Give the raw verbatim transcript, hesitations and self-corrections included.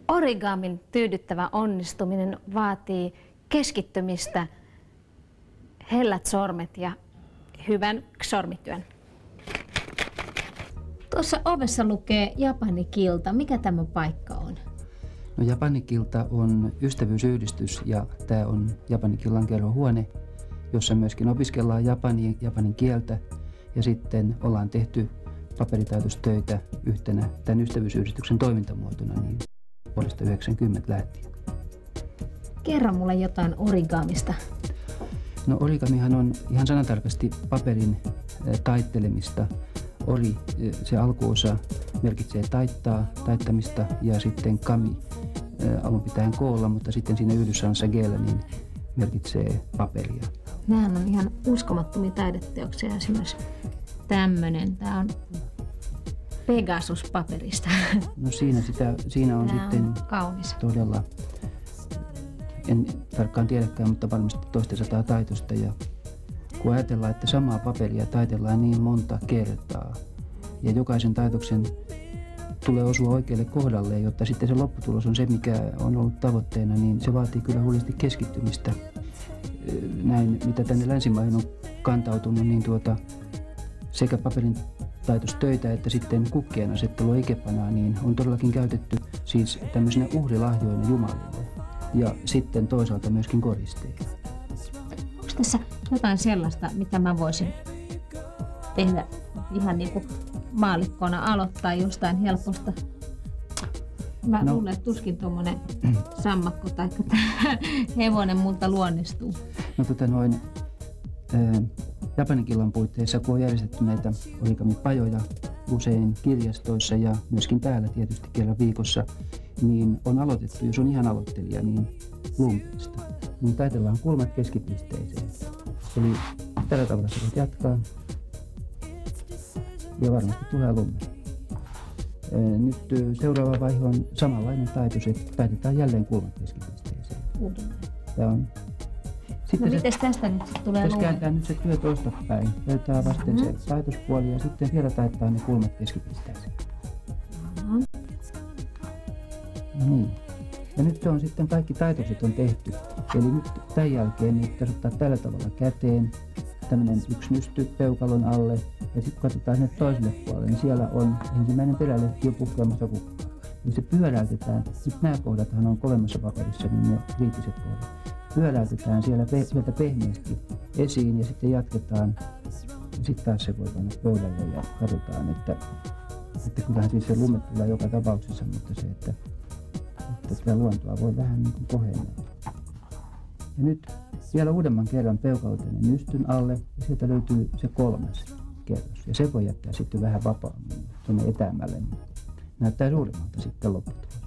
Origamin tyydyttävä onnistuminen vaatii keskittymistä, hellät sormet ja hyvän sormityön. Tuossa ovessa lukee Japanikilta. Mikä tämä paikka on? No, Japanikilta on ystävyysyhdistys ja tämä on Japanikillan kerhohuone, jossa myöskin opiskellaan japania, japanin kieltä ja sitten ollaan tehty paperitaitostöitä yhtenä tämän ystävyysyhdistyksen toimintamuotona niin vuodesta yhdeksänkymmentä lähtien. Kerro mulle jotain origamista. No, origamihan on ihan sanatarkasti paperin taittelemista. Ori, se alkuosa merkitsee taittaa, taittamista ja sitten kami alun pitäen koolla, mutta sitten siinä yhdyssanassa geellä niin merkitsee paperia. Nämähän on ihan uskomattomia taideteoksia. Esimerkiksi tämmöinen, tämä on Pegasus-paperista. No siinä, sitä, siinä on tämä sitten on kaunis. Todella, en tarkkaan tiedäkään, mutta varmasti toista sataa taitosta. Ja kun ajatellaan, että samaa paperia taitellaan niin monta kertaa ja jokaisen taitoksen tulee osua oikealle kohdalle, jotta sitten se lopputulos on se, mikä on ollut tavoitteena, niin se vaatii kyllä huolellisesti keskittymistä. Näin, mitä tänne länsimaihin on kantautunut, niin tuota, sekä paperin taitostöitä että sitten kukkien asettelua ikepanaa, niin on todellakin käytetty siis tämmöisenä uhrilahjoina jumalille ja sitten toisaalta myöskin koristeilla. Onko tässä jotain sellaista, mitä mä voisin tehdä ihan niin kuin maallikkona, aloittaa jostain helposta? Mä no. luulen, että tuskin tuommoinen sammakko tai hevonen multa luonnistuu. No tota noin, ää, Japanikillan puitteissa, kun on järjestetty näitä origamipajoja usein kirjastoissa ja myöskin täällä tietysti kerran viikossa, niin on aloitettu, jos on ihan aloittelija, niin lumpista. Niin taitellaan kulmat keskipisteeseen. Eli tällä tavalla sä voit jatkaa. Ja varmasti tulee lumme. Nyt seuraava vaihe on samanlainen taitus, että taitetaan jälleen kulmat keskipisteeseen. Tämä on. Sitten no mites tästä nyt sitten tulee lume? Tässä kääntää nyt se työ toista päin. Löytää vasten mm-hmm. se taitospuoli ja sitten vielä taittaa ne kulmat keskipisteeseen. Mm-hmm. No niin. Ja nyt se on sitten kaikki taitokset on tehty. Eli nyt tämän jälkeen niin pitäisi ottaa tällä tavalla käteen tämmöinen yksi nysty peukalon alle. Ja sitten katsotaan sinne toiselle puolelle, niin siellä on ensimmäinen perälehti jo puhkeamassa kukkaa. Eli se pyöräytetään, nyt nämä kohdathan on kovemmassa paperissa, niin ne kriittiset kohdat. Pyöräytetään siellä pe- sieltä pehmeästi esiin ja sitten jatketaan. Ja sitten taas se voi panna pöydälle ja katsotaan, että, että kyllähän siis se lume tulee joka tapauksessa, mutta se, että, että tätä luontoa voi vähän niin kuin kohennella. Ja nyt vielä uudemman kerran peukaloten nystyn alle ja sieltä löytyy se kolmas kerros. Ja se voi jättää sitten vähän vapaammin tuonne etäämmälle. Näyttää suuremmalta sitten lopputulos.